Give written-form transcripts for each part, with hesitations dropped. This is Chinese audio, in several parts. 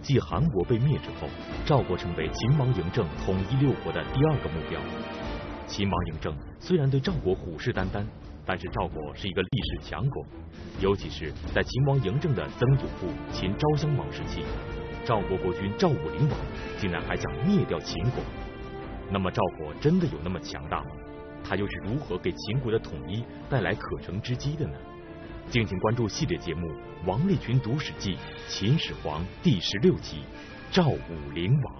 继韩国被灭之后，赵国成为秦王嬴政统一六国的第2个目标。秦王嬴政虽然对赵国虎视眈眈，但是赵国是一个历史强国，尤其是在秦王嬴政的曾祖父秦昭襄王时期，赵国国君赵武灵王竟然还想灭掉秦国。那么赵国真的有那么强大吗？他又是如何给秦国的统一带来可乘之机的呢？敬请关注系列节目《王立群读史记·秦始皇》第16集《赵武灵王》。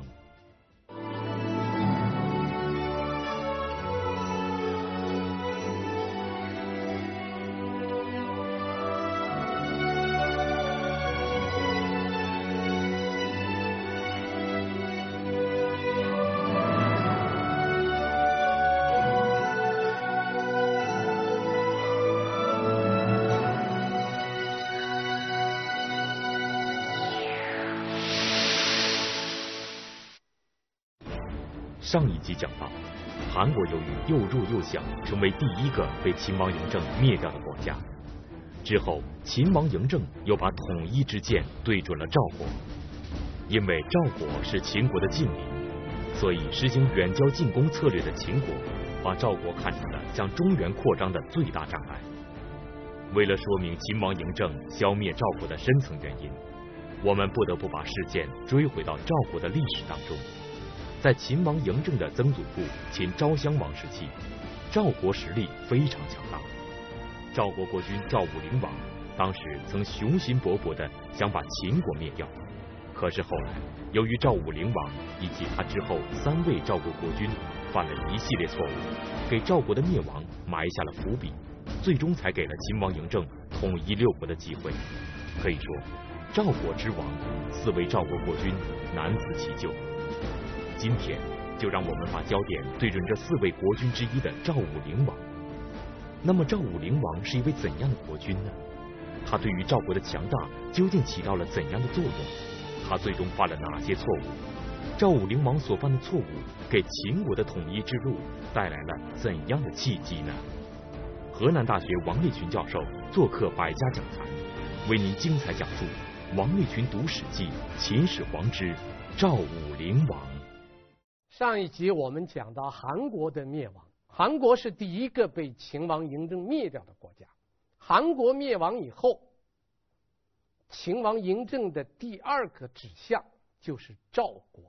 上一集讲到，韩国由于又弱又小，成为第1个被秦王嬴政灭掉的国家。之后，秦王嬴政又把统一之剑对准了赵国。因为赵国是秦国的近邻，所以实行远交近攻策略的秦国，把赵国看成了向中原扩张的最大障碍。为了说明秦王嬴政消灭赵国的深层原因，我们不得不把事件追回到赵国的历史当中。在秦王嬴政的曾祖父秦昭襄王时期，赵国实力非常强大。赵国国君赵武灵王当时曾雄心勃勃地想把秦国灭掉，可是后来由于赵武灵王以及他之后3位赵国国君犯了一系列错误，给赵国的灭亡埋下了伏笔，最终才给了秦王嬴政统一6国的机会。可以说，赵国之亡，4位赵国国君难辞其咎。今天就让我们把焦点对准这4位国君之一的赵武灵王。那么赵武灵王是一位怎样的国君呢？他对于赵国的强大究竟起到了怎样的作用？他最终犯了哪些错误？赵武灵王所犯的错误给秦国的统一之路带来了怎样的契机呢？河南大学王立群教授做客百家讲坛，为您精彩讲述王立群读史记·秦始皇之赵武灵王。 上一集我们讲到韩国的灭亡，韩国是第1个被秦王嬴政灭掉的国家。韩国灭亡以后，秦王嬴政的第2个指向就是赵国。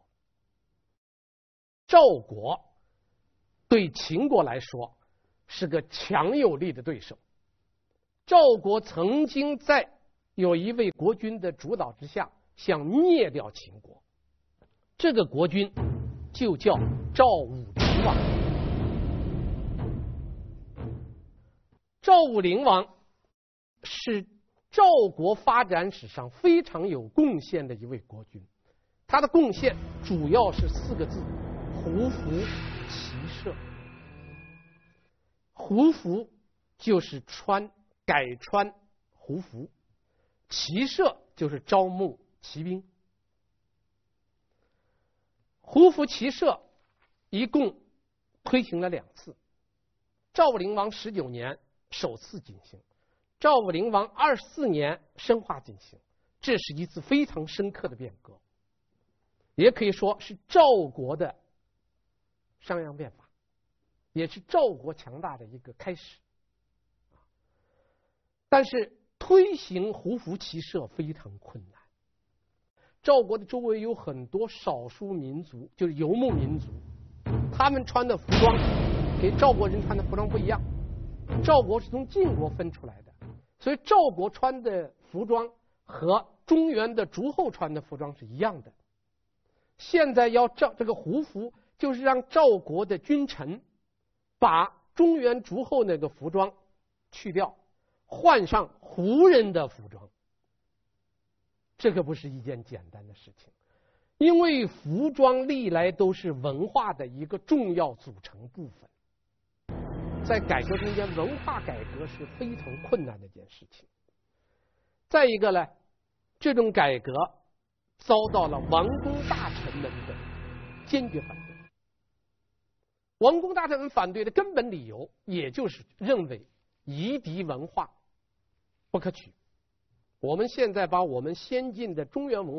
赵国对秦国来说是个强有力的对手。赵国曾经在有一位国君的主导之下想灭掉秦国，这个国君就叫赵武灵王。赵武灵王是赵国发展史上非常有贡献的一位国君，他的贡献主要是4个字：胡服骑射。胡服就是改穿胡服，骑射就是招募骑兵。胡服骑射一共推行了2次，赵武灵王19年首次进行，赵武灵王24年深化进行。这是一次非常深刻的变革，也可以说是赵国的商鞅变法，也是赵国强大的一个开始。但是推行胡服骑射非常困难。赵国的周围有很多少数民族，就是游牧民族，他们穿的服装跟赵国人穿的服装不一样。赵国是从晋国分出来的，所以赵国穿的服装和中原的诸侯穿的服装是一样的。现在要这个胡服，就是让赵国的君臣把中原诸侯那个服装去掉，换上胡人的服装。这个不是一件简单的事情，因为服装历来都是文化的一个重要组成部分。在改革中间，文化改革是非常困难的一件事情。再一个呢，这种改革遭到了王公大臣们的坚决反对。王公大臣们反对的根本理由，也就是认为夷狄文化不可取。我们现在把我们先进的中原文化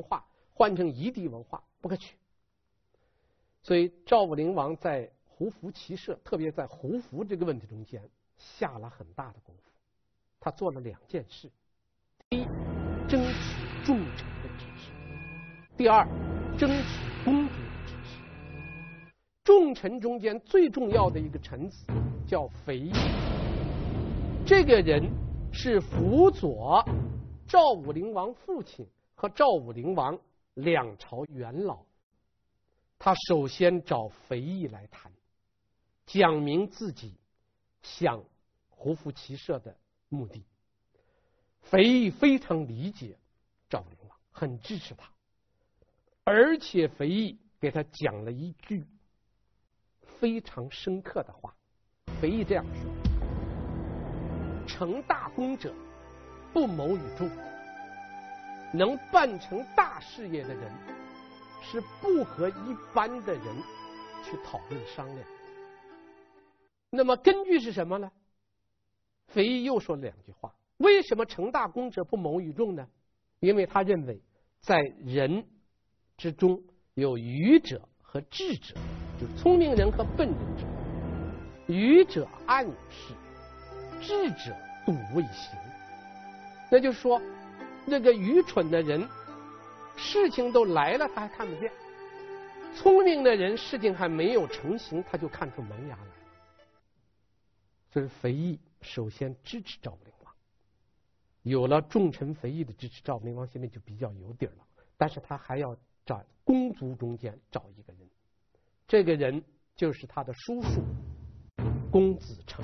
换成夷狄文化不可取。所以赵武灵王在胡服骑射，特别在胡服这个问题中间下了很大的功夫。他做了2件事：第一，争取重臣的支持；第二，争取公主的支持。重臣中间最重要的一个臣子叫肥义，这个人是辅佐赵武灵王父亲和赵武灵王2朝元老。他首先找肥义来谈，讲明自己想胡服骑射的目的。肥义非常理解赵武灵王，很支持他，而且肥义给他讲了一句非常深刻的话。肥义这样说：成大功者不谋于众，能办成大事业的人是不和一般的人去讨论商量。那么根据是什么呢？肥义又说了2句话。为什么成大功者不谋于众呢？因为他认为在人之中有愚者和智者，就是聪明人和笨人之分。愚者暗示，智者笃未行。那就是说，那个愚蠢的人事情都来了他还看不见，聪明的人事情还没有成型他就看出萌芽来了。所以肥义首先支持赵武灵王，有了重臣肥义的支持，赵武灵王现在就比较有底了。但是他还要在公族中间找一个人，这个人就是他的叔叔公子成。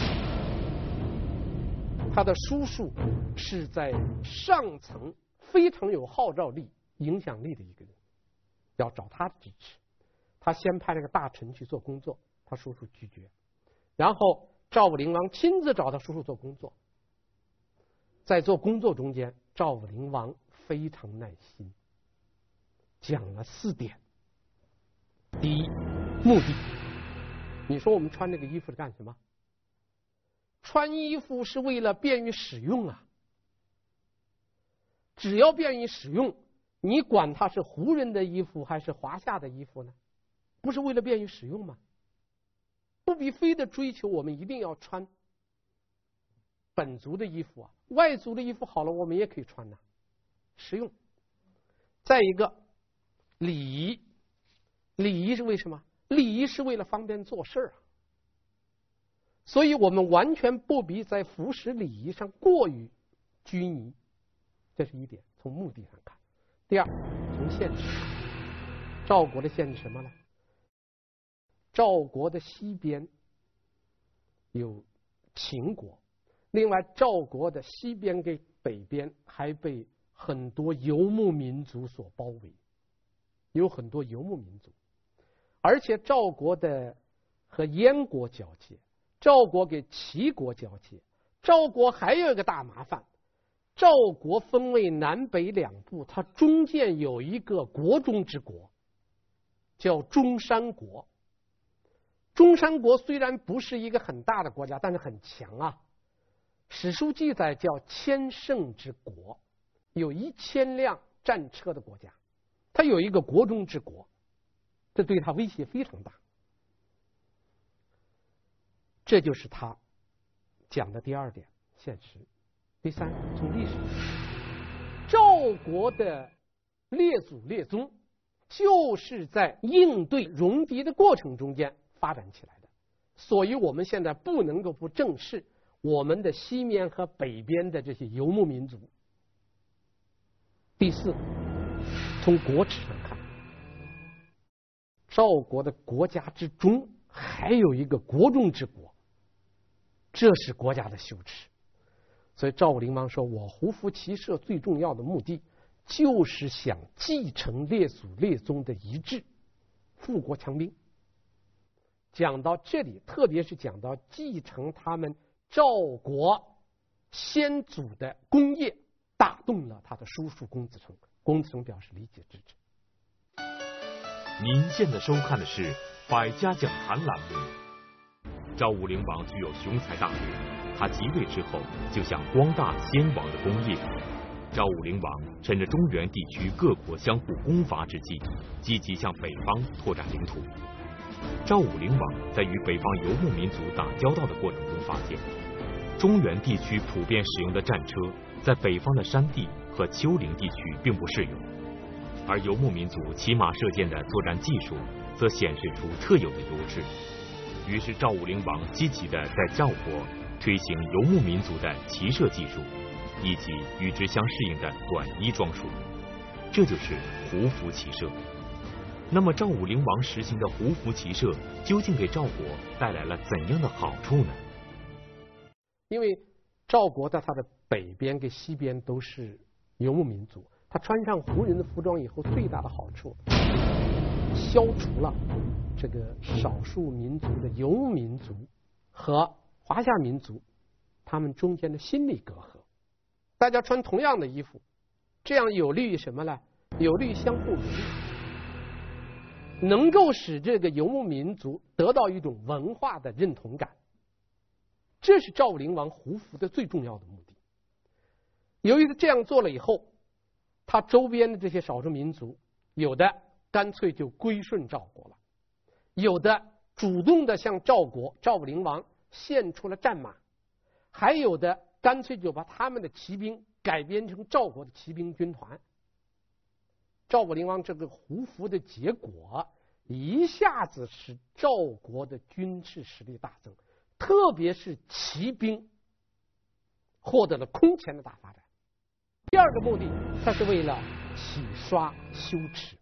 他的叔叔是在上层非常有号召力、影响力的一个人，要找他的支持。他先派了个大臣去做工作，他叔叔拒绝，然后赵武灵王亲自找他叔叔做工作。在做工作中间，赵武灵王非常耐心，讲了4点。第一，目的。你说我们穿这个衣服是干什么？穿衣服是为了便于使用啊，只要便于使用，你管它是胡人的衣服还是华夏的衣服呢？不是为了便于使用吗？不必非得追求我们一定要穿本族的衣服啊，外族的衣服好了我们也可以穿呐，实用。再一个，礼仪。礼仪是为什么？礼仪是为了方便做事啊。所以我们完全不必在服饰礼仪上过于拘泥，这是一点，从目的上看。第二，从限制。赵国的限制什么呢？赵国的西边有秦国，另外赵国的西边跟北边还被很多游牧民族所包围，有很多游牧民族，而且赵国的和燕国交界，赵国给齐国交界。赵国还有一个大麻烦，赵国分为南北2部，它中间有一个国中之国，叫中山国。中山国虽然不是一个很大的国家，但是很强啊。史书记载叫千乘之国，有1000辆战车的国家，它有一个国中之国，这对它威胁非常大。这就是他讲的第2点，现实。第3，从历史上，赵国的列祖列宗就是在应对戎狄的过程中间发展起来的，所以我们现在不能够不正视我们的西面和北边的这些游牧民族。第4，从国耻上看，赵国的国家之中还有一个国中之国，这是国家的羞耻。所以赵武灵王说，我胡服骑射最重要的目的就是想继承列祖列宗的遗志，富国强兵。讲到这里，特别是讲到继承他们赵国先祖的功业，打动了他的叔叔公子成。公子成表示理解支持。 您现在收看的是《百家讲坛》栏目。赵武灵王具有雄才大略，他即位之后就想光大先王的功业， 赵武灵王趁着中原地区各国相互攻伐之际，积极向北方拓展领土。赵武灵王在与北方游牧民族打交道的过程中发现，中原地区普遍使用的战车在北方的山地和丘陵地区并不适用，而游牧民族骑马射箭的作战技术则显示出特有的优势。于是赵武灵王积极地在赵国推行游牧民族的骑射技术，以及与之相适应的短衣装束，这就是胡服骑射。那么赵武灵王实行的胡服骑射究竟给赵国带来了怎样的好处呢？ 因为赵国在它的北边跟西边都是游牧民族，他穿上胡人的服装以后，最大的好处消除了这个少数民族的游牧民族和华夏民族他们中间的心理隔阂。大家穿同样的衣服，这样有利于什么呢？有利于相互融合，能够使这个游牧民族得到一种文化的认同感。这是赵武灵王胡服的最重要的目的。由于他这样做了以后，他周边的这些少数民族，有的干脆就归顺赵国了，有的主动的向赵武灵王献出了战马，还有的干脆就把他们的骑兵改编成赵国的骑兵军团。赵武灵王这个胡服的结果，一下子使赵国的军事实力大增，特别是骑兵获得了空前的大发展。第二个目的，它是为了洗刷羞耻。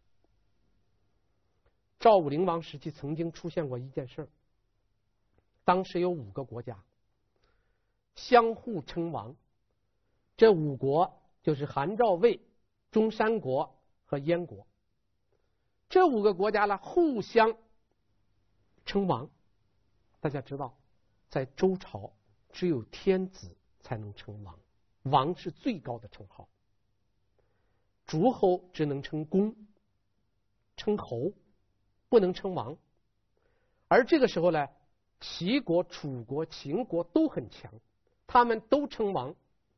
赵武灵王时期曾经出现过一件事，当时有5个国家相互称王，这5国就是韩赵魏、中山国和燕国。这5个国家呢互相称王。大家知道，在周朝只有天子才能称王，王是最高的称号，诸侯只能称公、称侯，不能称王。而这个时候呢，齐国、楚国、秦国都很强，他们都称王。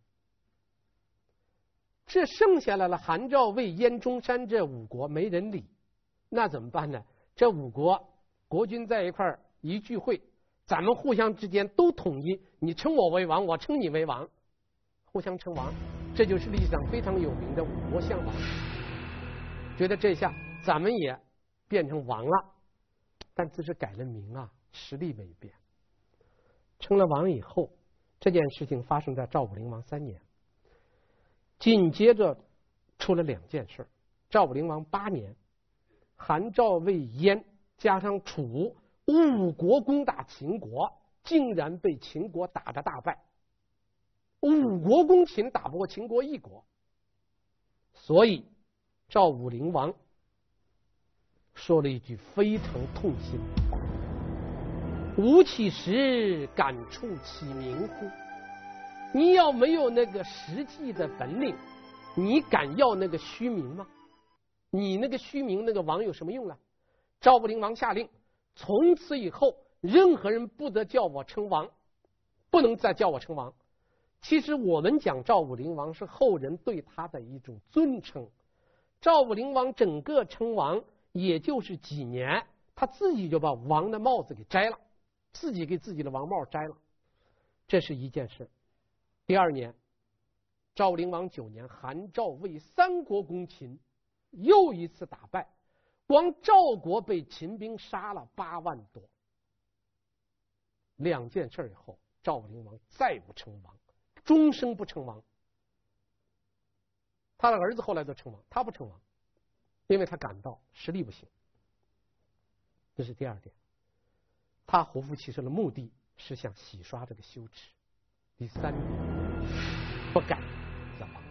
这剩下来了韩赵魏燕中山这5国没人理，那怎么办呢？这5国国君在一块儿一聚会，咱们互相之间都统一，你称我为王，我称你为王，互相称王。这就是历史上非常有名的5国相王。觉得这下咱们也变成王了，但只是改了名啊，实力没变。称了王以后，这件事情发生在赵武灵王3年，紧接着出了2件事。赵武灵王8年，韩赵魏燕加上楚5国攻打秦国，竟然被秦国打得大败。5国攻秦，打不过秦国1国，所以赵武灵王说了一句非常痛心的话：吾岂时敢触其名乎？你要没有那个实际的本领，你敢要那个虚名吗？你那个虚名，那个王有什么用呢？赵武灵王下令，从此以后任何人不得叫我称王，不能再叫我称王。其实我们讲赵武灵王是后人对他的一种尊称，赵武灵王整个称王也就是几年，他自己就把王的帽子给摘了，自己给自己的王帽摘了，这是一件事。第2年，赵武灵王9年，韩赵魏3国攻秦，又一次打败，光赵国被秦兵杀了8万多。2件事以后，赵武灵王再不称王，终生不称王。他的儿子后来都称王，他不称王，因为他感到实力不行。这是第2点，他胡服骑射的目的是想洗刷这个羞耻。第3点，不敢造王。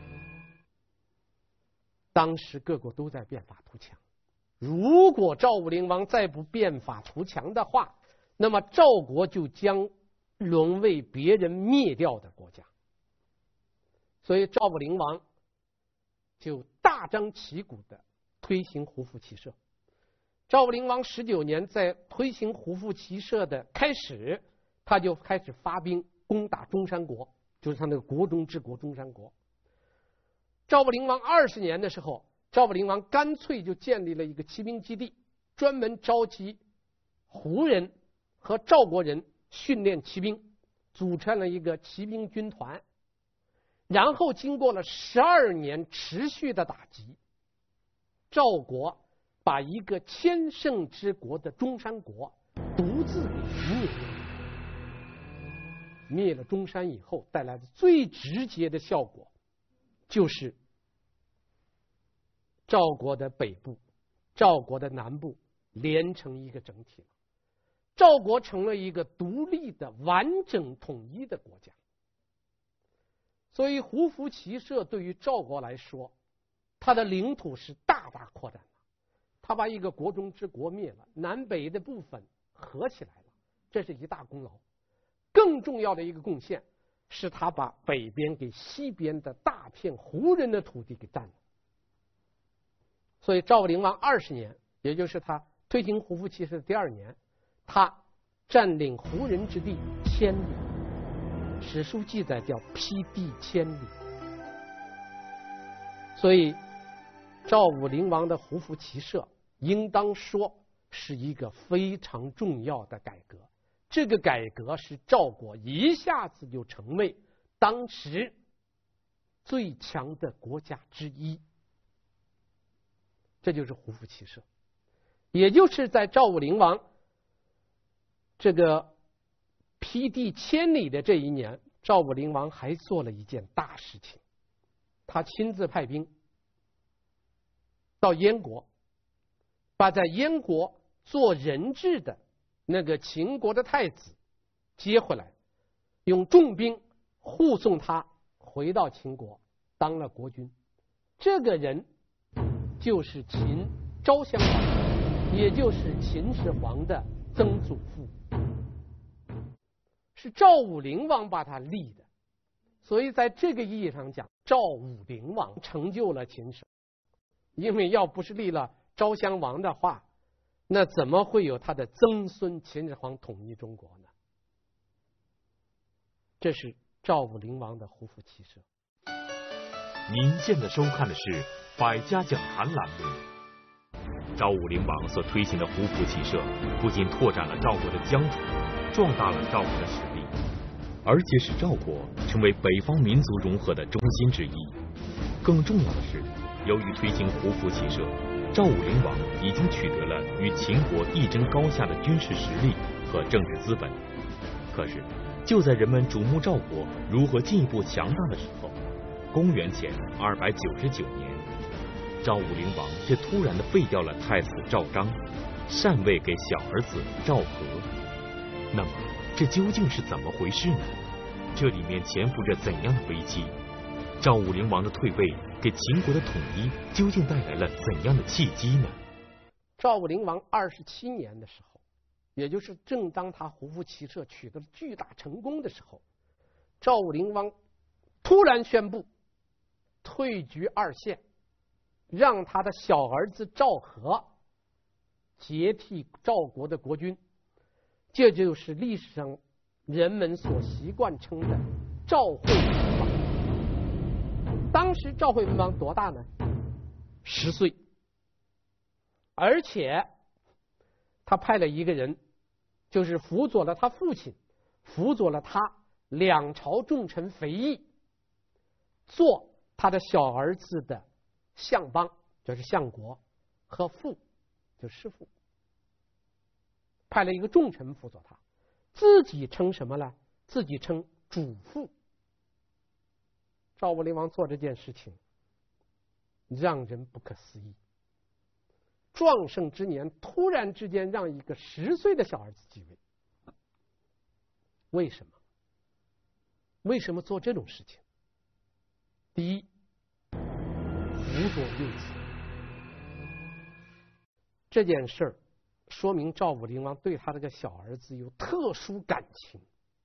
当时各国都在变法图强，如果赵武灵王再不变法图强的话，那么赵国就将沦为别人灭掉的国家。所以赵武灵王就大张旗鼓的推行胡服骑射。赵武灵王19年，在推行胡服骑射的开始，他就开始发兵攻打中山国，就是他那个国中之国中山国。 赵武灵王20年的时候，赵武灵王干脆就建立了一个骑兵基地，专门召集胡人和赵国人训练骑兵，组成了一个骑兵军团。然后经过了12年持续的打击，赵国把一个千乘之国的中山国独自给灭了。灭了中山以后带来的最直接的效果，就是赵国的北部、赵国的南部连成一个整体了。赵国成了一个独立的、完整统一的国家。所以胡服骑射对于赵国来说，它的领土是大大扩展了。他把一个国中之国灭了，南北的部分合起来了，这是一大功劳。更重要的一个贡献是他把北边给西边的大片胡人的土地给占了。所以赵武灵王20年，也就是他推行胡服骑射的第2年，他占领胡人之地1000里，史书记载叫辟地1000里。所以赵武灵王的胡服骑射应当说是一个非常重要的改革。这个改革使赵国一下子就成为当时最强的国家之一。这就是胡服骑射。也就是在赵武灵王这个辟地1000里的这一年，赵武灵王还做了一件大事情，他亲自派兵到燕国，把在燕国做人质的那个秦国的太子接回来，用重兵护送他回到秦国，当了国君。这个人就是秦昭襄王，也就是秦始皇的曾祖父，是赵武灵王把他立的。所以在这个意义上讲，赵武灵王成就了秦始皇。因为要不是立了昭襄王的话，那怎么会有他的曾孙秦始皇统一中国呢？这是赵武灵王的胡服骑射。 您现在收看的是《百家讲坛》栏目。赵武灵王所推行的胡服骑射，不仅拓展了赵国的疆土，壮大了赵国的实力，而且使赵国成为北方民族融合的中心之一。更重要的是，由于推行胡服骑射，赵武灵王已经取得了与秦国一争高下的军事实力和政治资本。可是，就在人们瞩目赵国如何进一步强大的时候，公元前299年，赵武灵王却突然的废掉了太子赵章，禅位给小儿子赵和。那么，这究竟是怎么回事呢？这里面潜伏着怎样的危机？赵武灵王的退位给秦国的统一究竟带来了怎样的契机呢？ 赵武灵王27年的时候，也就是正当他胡服骑射取得了巨大成功的时候，赵武灵王突然宣布退居2线，让他的小儿子赵和接替赵国的国君。这就是历史上人们所习惯称的赵惠文王。当时赵惠文王多大呢？10岁，而且他派了一个人，就是辅佐了他父亲，辅佐了他2朝重臣肥义，做他的小儿子的相邦，就是相国，和父，就是师父。派了一个重臣辅佐他，自己称什么呢？自己称主父。赵武灵王做这件事情让人不可思议。壮盛之年突然之间让一个10岁的小儿子继位，为什么？为什么做这种事情？第一，辅佐幼子。这件事儿说明赵武灵王对他这个小儿子有特殊感情。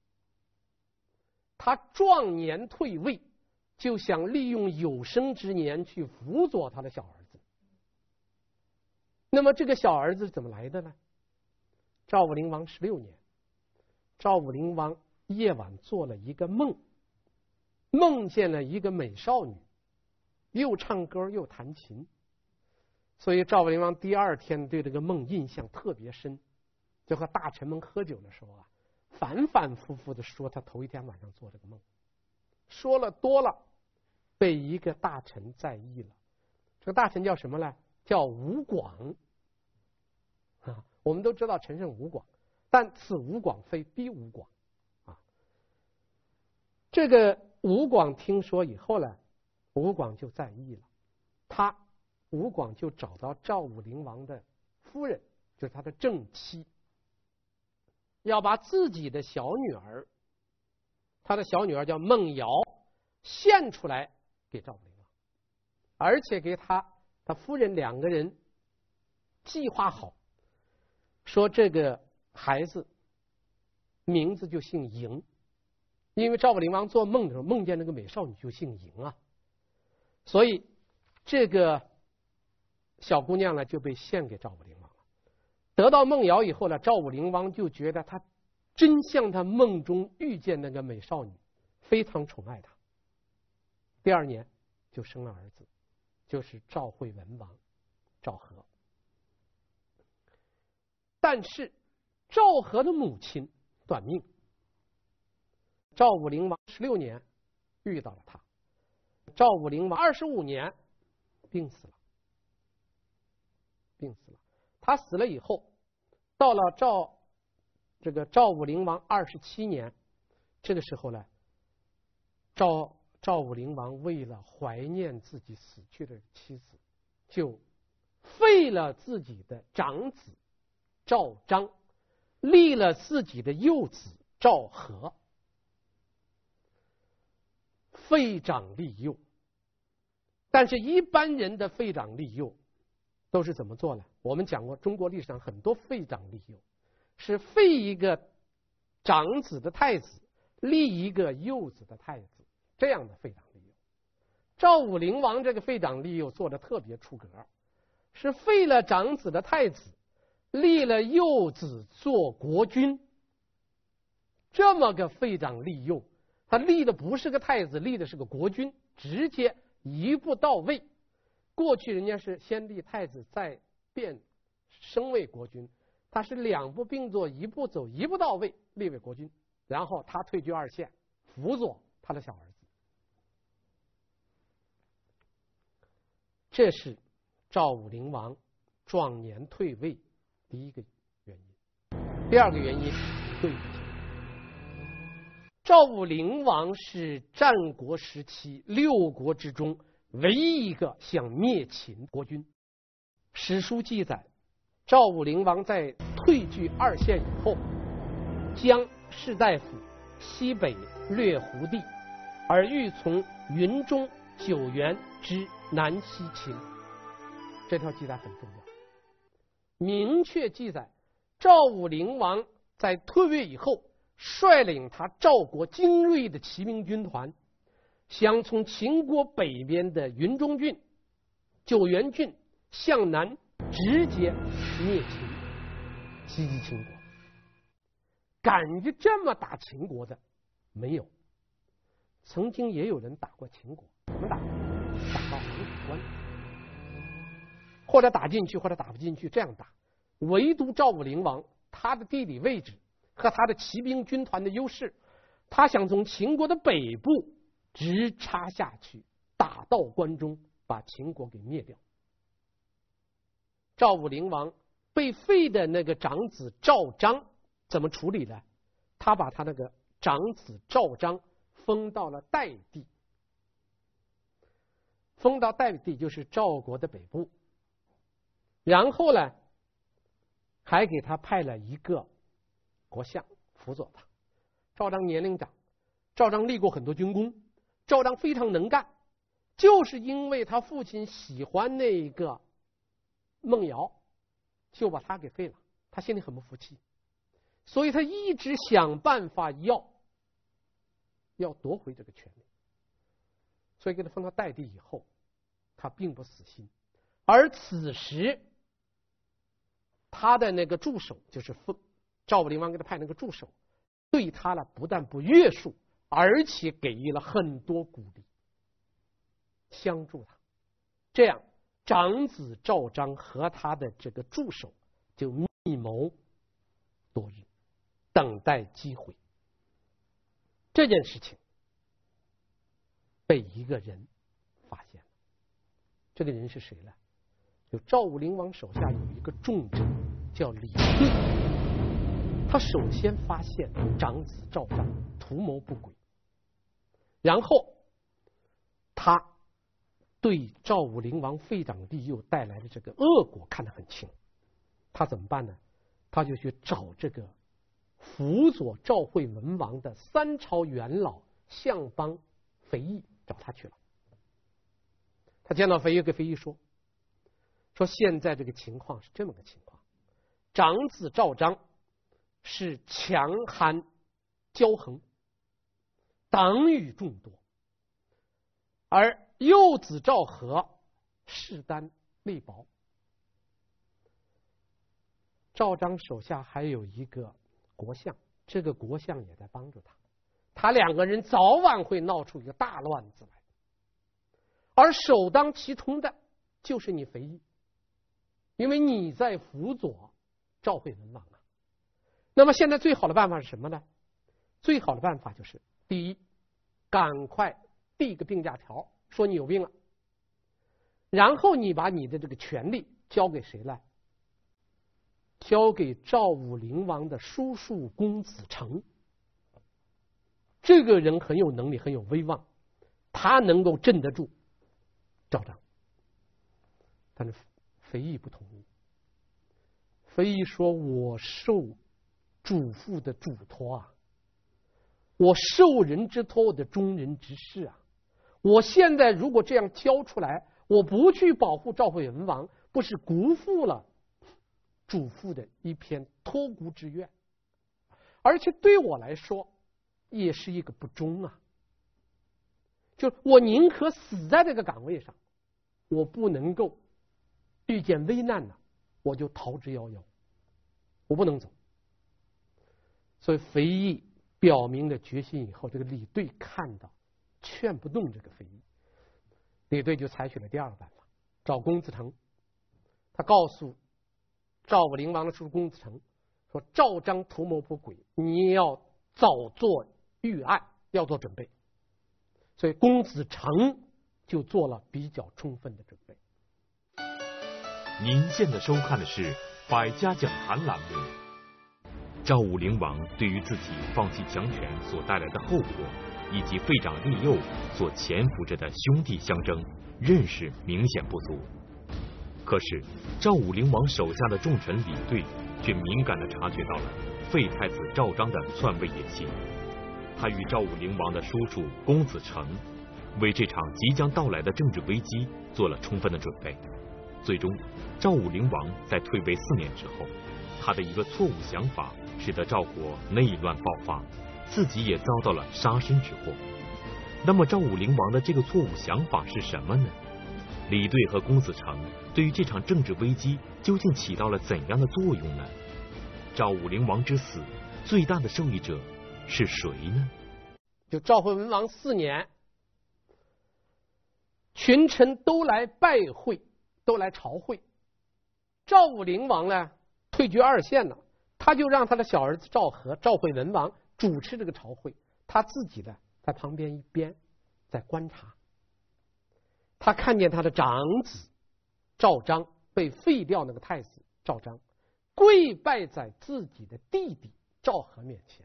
他壮年退位，就想利用有生之年去辅佐他的小儿子。那么这个小儿子怎么来的呢？赵武灵王16年，赵武灵王夜晚做了一个梦，梦见了一个美少女， 又唱歌又弹琴，所以赵武灵王第二天对这个梦印象特别深，就和大臣们喝酒的时候啊，反反复复的说他头一天晚上做这个梦，说了多了，被一个大臣在意了。这个大臣叫什么呢？叫吴广啊。我们都知道陈胜吴广，但此吴广非彼吴广啊。这个吴广听说以后呢，吴广就在意了，吴广就找到赵武灵王的夫人，就是他的正妻，要把自己的小女儿，他的小女儿叫孟瑶，献出来给赵武灵王，而且给他夫人两个人计划好，说这个孩子名字就姓嬴，因为赵武灵王做梦的时候梦见那个美少女就姓嬴啊，所以这个小姑娘呢就被献给赵武灵王了。得到孟瑶以后呢，赵武灵王就觉得她真像他梦中遇见那个美少女，非常宠爱她。第二年就生了儿子，就是赵惠文王赵和。但是赵和的母亲短命，赵武灵王16年遇到了他，赵武灵王25年病死了。他死了以后，到了赵武灵王27年，这个时候呢，赵武灵王为了怀念自己死去的妻子，就废了自己的长子赵章，立了自己的幼子赵和，废长立幼。但是一般人的废长立幼都是怎么做呢？我们讲过，中国历史上很多废长立幼是废一个长子的太子，立一个幼子的太子，这样的废长立幼。赵武灵王这个废长立幼做的特别出格，是废了长子的太子，立了幼子做国君。这么个废长立幼，他立的不是个太子，立的是个国君，直接一步到位。过去人家是先立太子再变升为国君，他是两步并作，一步走，一步到位，立为国君，然后他退居二线，辅佐他的小儿子。这是赵武灵王壮年退位第一个原因。第二个原因，对不起，赵武灵王是战国时期6国之中唯一一个想灭秦国君。史书记载，赵武灵王在退居二线以后，将士大夫西北略胡地，而欲从云中九原之南西秦。这条记载很重要，明确记载赵武灵王在退位以后，率领他赵国精锐的骑兵军团，想从秦国北边的云中郡、九原郡向南直接灭秦，袭击秦国。敢于这么打秦国的没有，曾经也有人打过秦国，怎么打？打到函谷关，或者打进去，或者打不进去，这样打。唯独赵武灵王，他的地理位置和他的骑兵军团的优势，他想从秦国的北部直插下去，打到关中，把秦国给灭掉。赵武灵王被废的那个长子赵章怎么处理呢？他把他那个长子赵章封到了代地，封到代地就是赵国的北部，然后呢，还给他派了一个国相辅佐他。赵章年龄长，赵章立过很多军功，赵章非常能干，就是因为他父亲喜欢那个孟瑶，就把他给废了，他心里很不服气，所以他一直想办法要夺回这个权利。所以给他封到代地以后，他并不死心，而此时他的那个助手，就是赵武灵王给他派那个助手，对他呢不但不约束，而且给予了很多鼓励，相助他。 这样，长子赵章和他的这个助手就密谋多日，等待机会。这件事情被一个人发现了，这个人是谁呢？就赵武灵王手下有一个重臣叫李对，他首先发现长子赵章图谋不轨，然后他对赵武灵王废长立幼带来的这个恶果看得很清，他怎么办呢？他就去找这个辅佐赵惠文王的三朝元老相邦肥义，找他去了。他见到肥义，跟肥义说现在这个情况是这么个情况，长子赵章是强悍骄横，党羽众多，而幼子赵和势单力薄。赵章手下还有一个国相，这个国相也在帮助他，他两个人早晚会闹出一个大乱子来，而首当其冲的就是你肥义，因为你在辅佐赵惠文王啊。那么现在最好的办法是什么呢？最好的办法就是，第一，赶快递个病假条，说你有病了，然后你把你的这个权力交给谁来？交给赵武灵王的叔叔公子成。这个人很有能力，很有威望，他能够镇得住赵章。但是肥义不同意，肥义说：“我受主父的嘱托啊，我受人之托，我的忠人之事啊。我现在如果这样交出来，我不去保护赵惠文王，不是辜负了主父的一片托孤之愿，而且对我来说也是一个不忠啊。就我宁可死在这个岗位上，我不能够遇见危难了，我就逃之夭夭，我不能走。”所以肥义表明了决心以后，这个李对看到劝不动这个肥义，李对就采取了第二个办法，找公子成。他告诉赵武灵王的叔叔公子成说：“赵章图谋不轨，你要早做预案，要做准备。”所以公子成就做了比较充分的准备。 您现在收看的是《百家讲坛》栏目。赵武灵王对于自己放弃强权所带来的后果，以及废长立幼所潜伏着的兄弟相争，认识明显不足。可是赵武灵王手下的重臣李对却敏感地察觉到了废太子赵章的篡位野心。他与赵武灵王的叔叔公子成为这场即将到来的政治危机做了充分的准备。最终，赵武灵王在退位4年之后，他的一个错误想法使得赵国内乱爆发，自己也遭到了杀身之祸。那么赵武灵王的这个错误想法是什么呢？李对和公子成对于这场政治危机究竟起到了怎样的作用呢？赵武灵王之死，最大的受益者是谁呢？ 就赵惠文王4年，群臣都来拜会，都来朝会。赵武灵王呢退居二线了，他就让他的小儿子赵和、赵惠文王主持这个朝会，他自己呢在旁边一边在观察。他看见他的长子赵章被废掉，那个太子赵章跪拜在自己的弟弟赵和面前。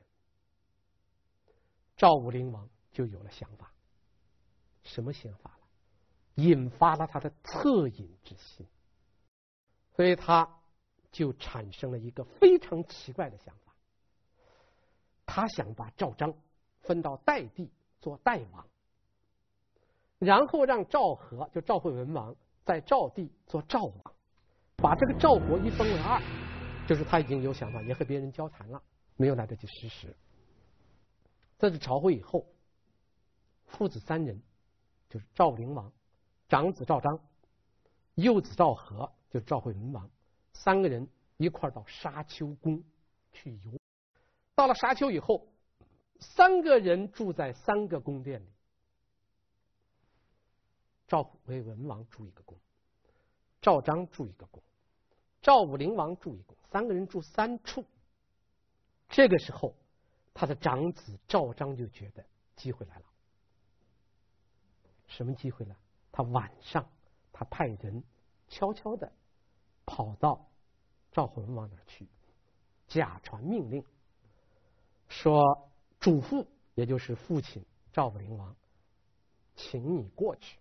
赵武灵王就有了想法，什么想法呢？引发了他的恻隐之心，所以他就产生了一个非常奇怪的想法，他想把赵章分到代地做代王，然后让赵和就赵惠文王在赵地做赵王，把这个赵国一分为2。就是他已经有想法，也和别人交谈了，没有来得及实施。这次朝会以后，父子3人，就是赵武灵王、长子赵章、幼子赵和，就是赵惠文王，3个人一块到沙丘宫去游。到了沙丘以后，3个人住在3个宫殿里。 赵惠文王筑一个宫，赵章筑一个宫，赵武灵王筑一个宫，3个人住3处。这个时候，他的长子赵章就觉得机会来了。什么机会呢？他晚上他派人悄悄的跑到赵惠文王那儿去，假传命令，说主父也就是父亲赵武灵王，请你过去。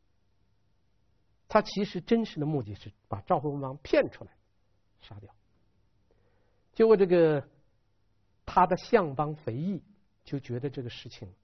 他其实真实的目的是把赵惠文王骗出来杀掉。结果这个他的相邦肥义就觉得这个事情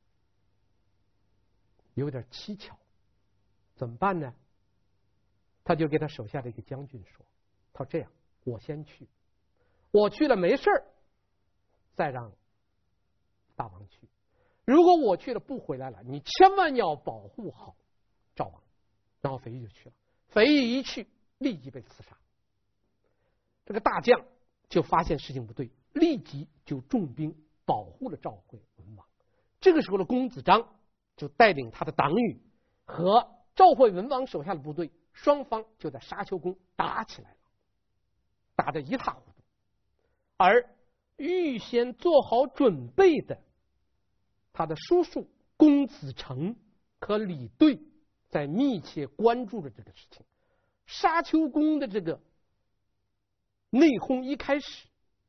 有点蹊跷，怎么办呢？他就给他手下的一个将军说，他说这样，我先去，我去了没事再让大王去，如果我去了不回来了，你千万要保护好赵王。然后肥义就去了，肥义一去立即被刺杀。这个大将就发现事情不对，立即就重兵保护了赵惠文王。这个时候的公子章就带领他的党羽和赵惠文王手下的部队，双方就在沙丘宫打起来了，打得一塌糊涂。而预先做好准备的他的叔叔公子成和李兑在密切关注着这个事情。沙丘宫的这个内讧一开始，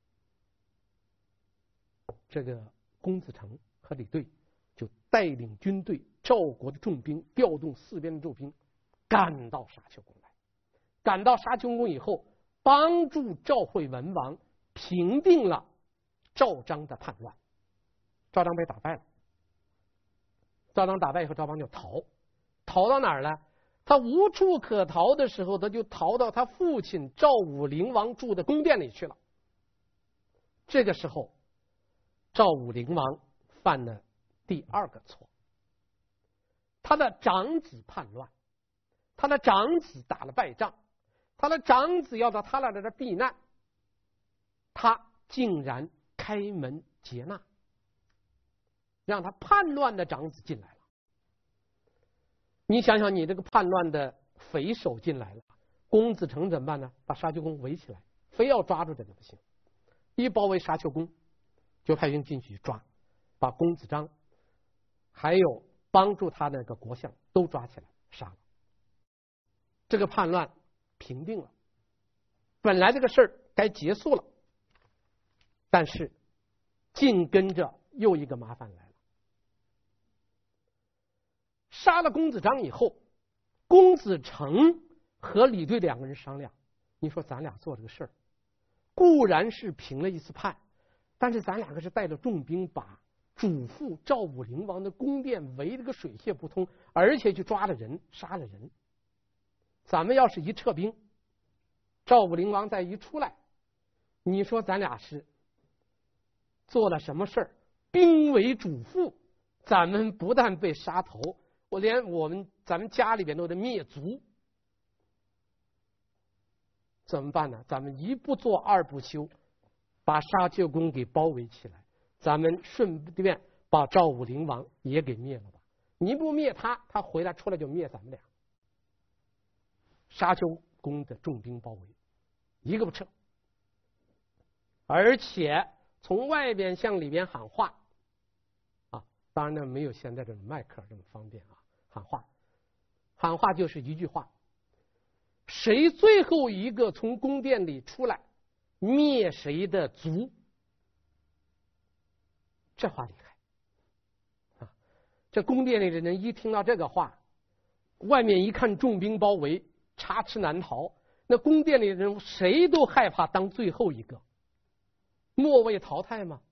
这个公子成和李兑就带领军队，赵国的重兵，调动4边的重兵，赶到沙丘宫来。赶到沙丘宫以后，帮助赵惠文王平定了赵章的叛乱。赵章被打败了，赵章打败以后，赵邦就逃到哪儿了？他无处可逃的时候，他就逃到他父亲赵武灵王住的宫殿里去了。这个时候，赵武灵王犯了第2个错，他的长子叛乱，他的长子打了败仗，他的长子要到他那儿避难，他竟然开门接纳，让他叛乱的长子进来了。你想想，你这个叛乱的匪首进来了，公子成怎么办呢？把沙丘宫围起来，非要抓住这个不行。一包围沙丘宫，就派兵进去抓，把公子章还有帮助他那个国相都抓起来杀了。这个叛乱平定了，本来这个事儿该结束了，但是紧跟着又一个麻烦来了。杀了公子章以后，公子成和李兑2个人商量，你说咱俩做这个事儿，固然是平了一次叛，但是咱2个是带着重兵把主父赵武灵王的宫殿围了个水泄不通，而且去抓了人，杀了人。咱们要是一撤兵，赵武灵王再一出来，你说咱俩是做了什么事儿？兵为主父，咱们不但被杀头，咱们家里边都得灭族，怎么办呢？咱们一不做二不休，把沙丘宫给包围起来，咱们顺便把赵武灵王也给灭了吧。你不灭他，他回来出来就灭咱们俩。沙丘宫的重兵包围，一个不撤，而且从外边向里边喊话啊，当然呢没有现在这种麦克这么方便啊。喊话就是一句话，谁最后一个从宫殿里出来，灭谁的族。这话厉害啊！这宫殿里的人一听到这个话，外面一看重兵包围，插翅难逃，那宫殿里的人谁都害怕当最后一个，末位淘汰吗？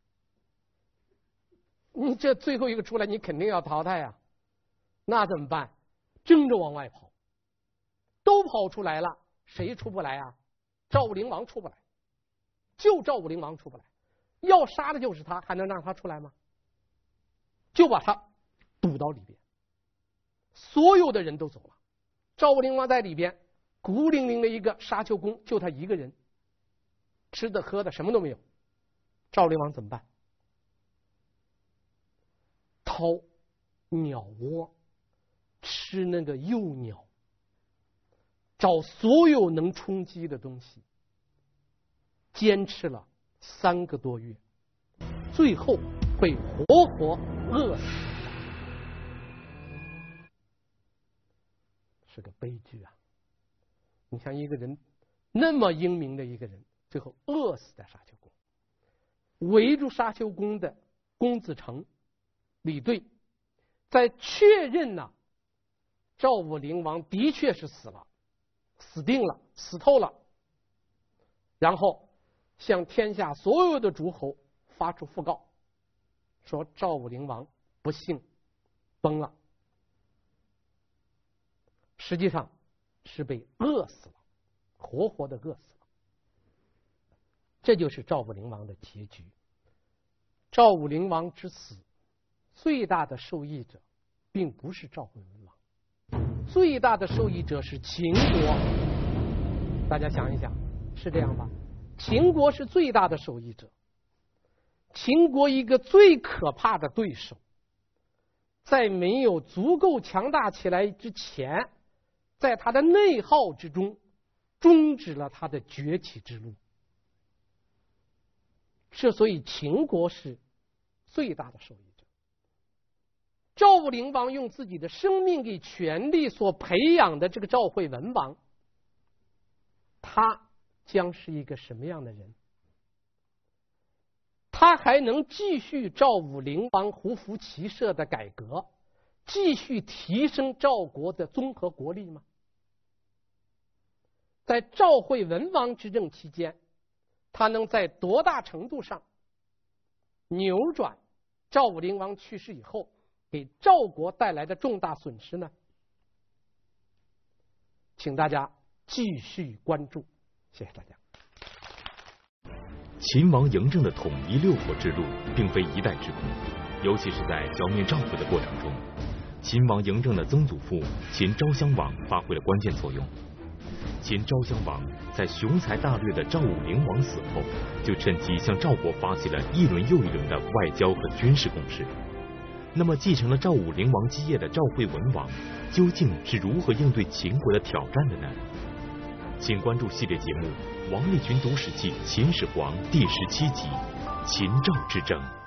你这最后一个出来，你肯定要淘汰啊。那怎么办？争着往外跑，都跑出来了，谁出不来啊？赵武灵王出不来，就赵武灵王出不来，要杀的就是他，还能让他出来吗？就把他堵到里边，所有的人都走了，赵武灵王在里边孤零零的一个沙丘宫，就他一个人，吃的喝的什么都没有。赵武灵王怎么办？掏鸟窝， 吃那个幼鸟，找所有能充饥的东西，坚持了3个多月，最后被活活饿死，是个悲剧啊！你像一个人那么英明的一个人，最后饿死在沙丘宫。围住沙丘宫的公子成、李队，在确认赵武灵王的确是死了，死定了，死透了，然后向天下所有的诸侯发出讣告，说赵武灵王不幸崩了，实际上是被饿死了，活活的饿死了。这就是赵武灵王的结局。赵武灵王之死，最大的受益者并不是赵惠文王，最大的受益者是秦国。大家想一想，是这样吧？秦国是最大的受益者。秦国一个最可怕的对手，在没有足够强大起来之前，在他的内耗之中，终止了他的崛起之路。所以秦国是最大的受益者。赵武灵王用自己的生命给权力所培养的这个赵惠文王，他将是一个什么样的人？他还能继续赵武灵王胡服骑射的改革，继续提升赵国的综合国力吗？在赵惠文王执政期间，他能在多大程度上扭转赵武灵王去世以后给赵国带来的重大损失呢？请大家继续关注，谢谢大家。 秦王嬴政的统一六国之路并非一代之功，尤其是在剿灭赵国的过程中，秦王嬴政的曾祖父秦昭襄王发挥了关键作用。秦昭襄王在雄才大略的赵武灵王死后，就趁机向赵国发起了一轮又一轮的外交和军事攻势。那么，继承了赵武灵王基业的赵惠文王，究竟是如何应对秦国的挑战的呢？请关注系列节目《王立群读史记·秦始皇》第17集《秦赵之争》。